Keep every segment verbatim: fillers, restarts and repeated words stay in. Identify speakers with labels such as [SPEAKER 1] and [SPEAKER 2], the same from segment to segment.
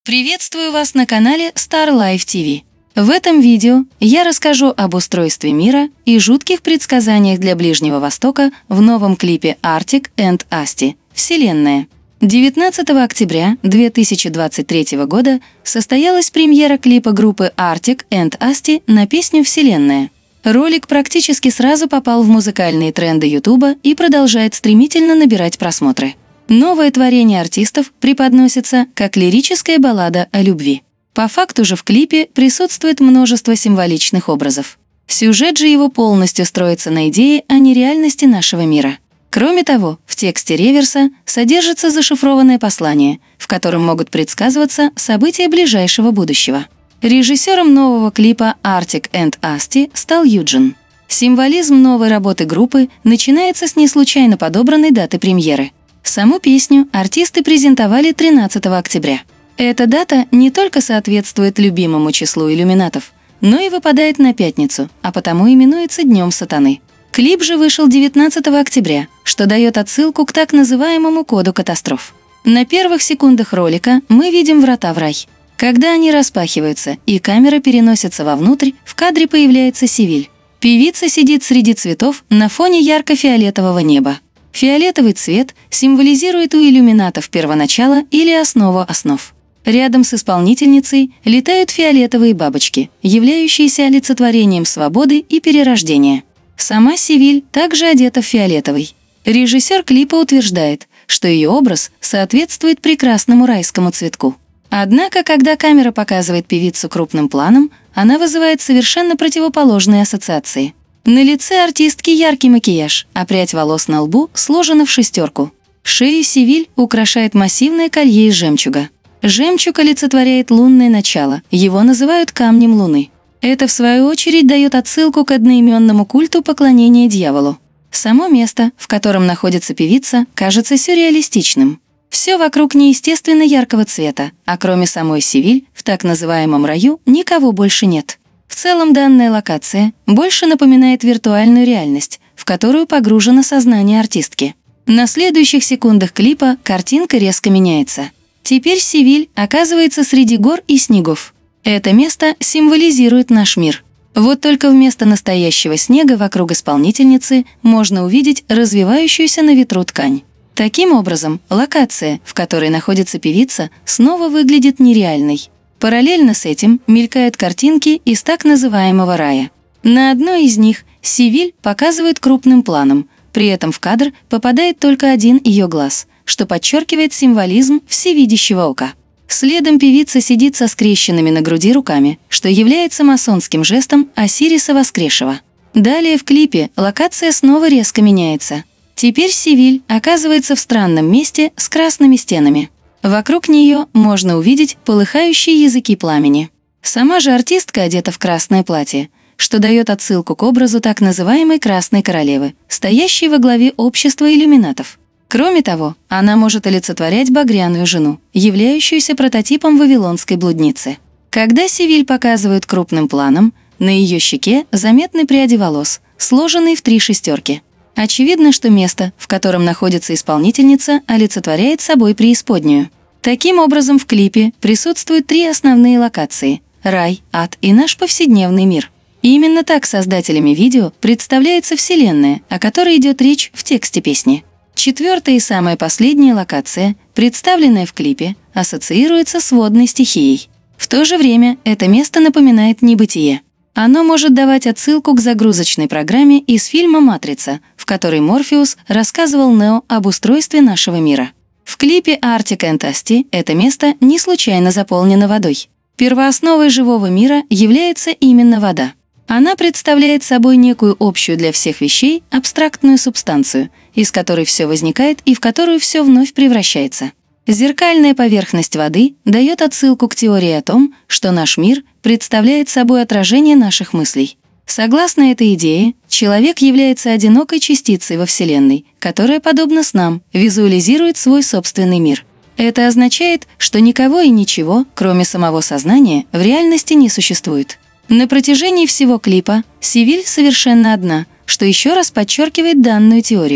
[SPEAKER 1] Приветствую вас на канале Star Life ти ви. В этом видео я расскажу об устройстве мира и жутких предсказаниях для Ближнего Востока в новом клипе Arctic and Asti «Вселенная». девятнадцатого октября две тысячи двадцать третьего года состоялась премьера клипа группы Arctic and Asti на песню «Вселенная». Ролик практически сразу попал в музыкальные тренды Ютуба и продолжает стремительно набирать просмотры. Новое творение артистов преподносится как лирическая баллада о любви. По факту же в клипе присутствует множество символичных образов. Сюжет же его полностью строится на идее о нереальности нашего мира. Кроме того, в тексте реверса содержится зашифрованное послание, в котором могут предсказываться события ближайшего будущего. Режиссером нового клипа Arctic and Asti стал Юджин. Символизм новой работы группы начинается с неслучайно подобранной даты премьеры. Саму песню артисты презентовали тринадцатого октября. Эта дата не только соответствует любимому числу иллюминатов, но и выпадает на пятницу, а потому именуется Днем Сатаны. Клип же вышел девятнадцатого октября, что дает отсылку к так называемому коду катастроф. На первых секундах ролика мы видим врата в рай. Когда они распахиваются и камера переносится вовнутрь, в кадре появляется Севиль. Певица сидит среди цветов на фоне ярко-фиолетового неба. Фиолетовый цвет символизирует у иллюминатов первоначало или основу основ. Рядом с исполнительницей летают фиолетовые бабочки, являющиеся олицетворением свободы и перерождения. Сама Севиль также одета в фиолетовый. Режиссер клипа утверждает, что ее образ соответствует прекрасному райскому цветку. Однако, когда камера показывает певицу крупным планом, она вызывает совершенно противоположные ассоциации. На лице артистки яркий макияж, а прядь волос на лбу сложена в шестерку. Шею Севиль украшает массивное колье из жемчуга. Жемчуг олицетворяет лунное начало, его называют камнем луны. Это, в свою очередь, дает отсылку к одноименному культу поклонения дьяволу. Само место, в котором находится певица, кажется сюрреалистичным. Все вокруг неестественно яркого цвета, а кроме самой Севиль, в так называемом раю никого больше нет. В целом данная локация больше напоминает виртуальную реальность, в которую погружено сознание артистки. На следующих секундах клипа картинка резко меняется. Теперь Севиль оказывается среди гор и снегов. Это место символизирует наш мир. Вот только вместо настоящего снега вокруг исполнительницы можно увидеть развивающуюся на ветру ткань. Таким образом, локация, в которой находится певица, снова выглядит нереальной. Параллельно с этим мелькают картинки из так называемого рая. На одной из них Севиль показывают крупным планом, при этом в кадр попадает только один ее глаз, что подчеркивает символизм всевидящего ока. Следом певица сидит со скрещенными на груди руками, что является масонским жестом Осириса Воскресшего. Далее в клипе локация снова резко меняется. Теперь Севиль оказывается в странном месте с красными стенами. Вокруг нее можно увидеть полыхающие языки пламени. Сама же артистка одета в красное платье, что дает отсылку к образу так называемой Красной Королевы, стоящей во главе общества иллюминатов. Кроме того, она может олицетворять багряную жену, являющуюся прототипом вавилонской блудницы. Когда Севиль показывают крупным планом, на ее щеке заметны пряди волос, сложенные в три шестерки. Очевидно, что место, в котором находится исполнительница, олицетворяет собой преисподнюю. Таким образом, в клипе присутствуют три основные локации – рай, ад и наш повседневный мир. И именно так создателями видео представляется Вселенная, о которой идет речь в тексте песни. Четвертая и самая последняя локация, представленная в клипе, ассоциируется с водной стихией. В то же время это место напоминает небытие. Оно может давать отсылку к загрузочной программе из фильма «Матрица», в которой Морфеус рассказывал Нео об устройстве нашего мира. В клипе Arctic and Asti это место не случайно заполнено водой. Первоосновой живого мира является именно вода. Она представляет собой некую общую для всех вещей абстрактную субстанцию, из которой все возникает и в которую все вновь превращается. Зеркальная поверхность воды дает отсылку к теории о том, что наш мир представляет собой отражение наших мыслей. Согласно этой идее, человек является одинокой частицей во Вселенной, которая, подобно снам, визуализирует свой собственный мир. Это означает, что никого и ничего, кроме самого сознания, в реальности не существует. На протяжении всего клипа Севиль совершенно одна, что еще раз подчеркивает данную теорию.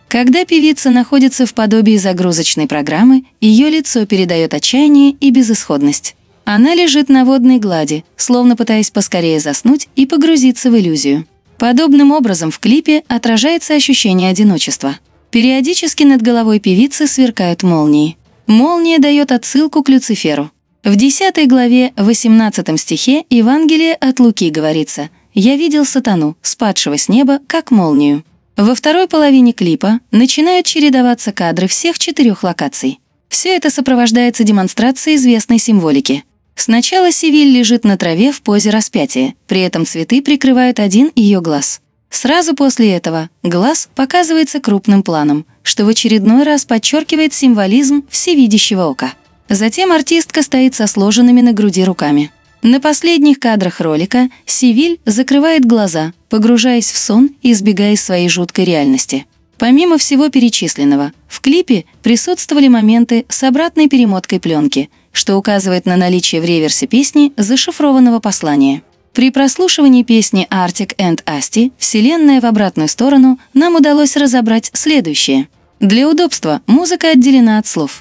[SPEAKER 1] Когда певица находится в подобии загрузочной программы, ее лицо передает отчаяние и безысходность. Она лежит на водной глади, словно пытаясь поскорее заснуть и погрузиться в иллюзию. Подобным образом в клипе отражается ощущение одиночества. Периодически над головой певицы сверкают молнии. Молния дает отсылку к Люциферу. В десятой главе, восемнадцатом стихе Евангелия от Луки говорится: «Я видел сатану, спадшего с неба, как молнию». Во второй половине клипа начинают чередоваться кадры всех четырех локаций. Все это сопровождается демонстрацией известной символики. Сначала Севиль лежит на траве в позе распятия, при этом цветы прикрывают один ее глаз. Сразу после этого глаз показывается крупным планом, что в очередной раз подчеркивает символизм всевидящего ока. Затем артистка стоит со сложенными на груди руками. На последних кадрах ролика Севиль закрывает глаза, погружаясь в сон и избегая своей жуткой реальности. Помимо всего перечисленного, в клипе присутствовали моменты с обратной перемоткой пленки, что указывает на наличие в реверсе песни зашифрованного послания. При прослушивании песни Arctic and Asti «Вселенная в обратную сторону» нам удалось разобрать следующее. Для удобства музыка отделена от слов.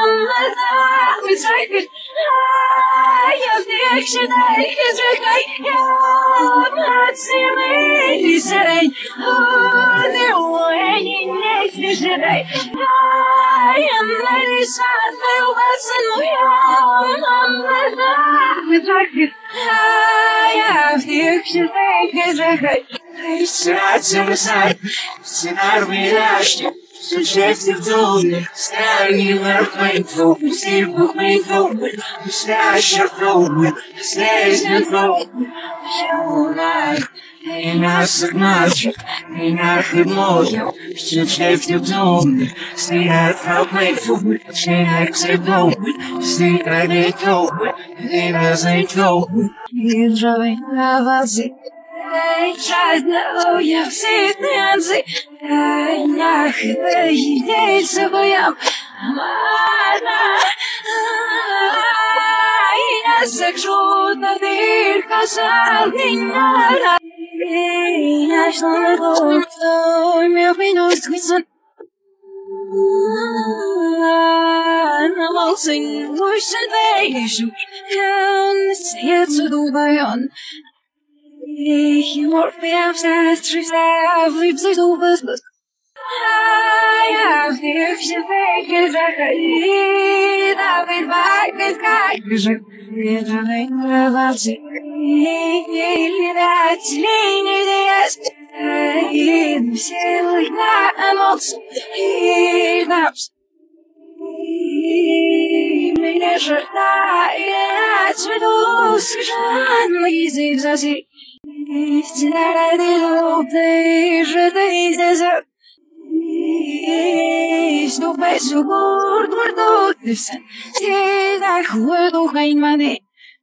[SPEAKER 2] Suggestive tone, standing there painful, see book painful, slash your phone, slash your phone, show life, ain't I so much, ain't I good more, suggestive tone, see that how painful, say that say no, see that they go, they doesn't go, he's driving lavazi. Сейчас я все танцы, я худею своим, я сажу на дых, касал меня, я шла на дом, кто меня принес к сон. На волне больше вижу, он сердце дубает. Ich morf mir am Satz, auf lieb sich du bist. Ja, ich schwege Sache, da wird weit gegangen. Wir haben was ich das Linie des ich sel ich na emots. Ich darf's. Меня ждала, я цвету скажу, язык заси. Истина ты же ты здесь. Ступай сугур, дурдук, ты все. Ты так худу хайманы.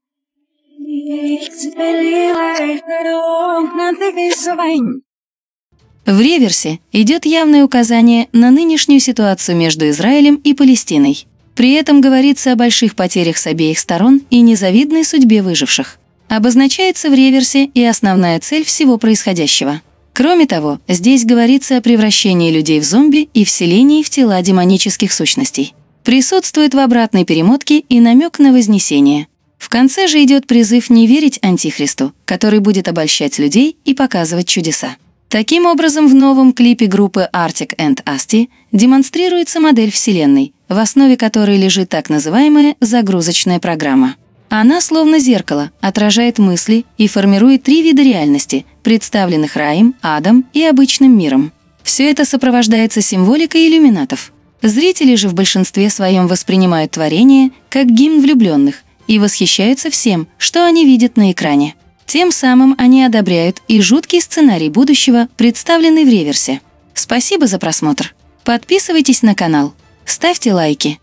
[SPEAKER 1] В реверсе идет явное указание на нынешнюю ситуацию между Израилем и Палестиной. При этом говорится о больших потерях с обеих сторон и незавидной судьбе выживших. Обозначается в реверсе и основная цель всего происходящего. Кроме того, здесь говорится о превращении людей в зомби и вселении в тела демонических сущностей. Присутствует в обратной перемотке и намек на вознесение. В конце же идет призыв не верить Антихристу, который будет обольщать людей и показывать чудеса. Таким образом, в новом клипе группы Arctic and Asti демонстрируется модель Вселенной, в основе которой лежит так называемая загрузочная программа. Она, словно зеркало, отражает мысли и формирует три вида реальности, представленных раем, адом и обычным миром. Все это сопровождается символикой иллюминатов. Зрители же в большинстве своем воспринимают творение как гимн влюбленных и восхищаются всем, что они видят на экране. Тем самым они одобряют и жуткий сценарий будущего, представленный в реверсе. Спасибо за просмотр. Подписывайтесь на канал, ставьте лайки.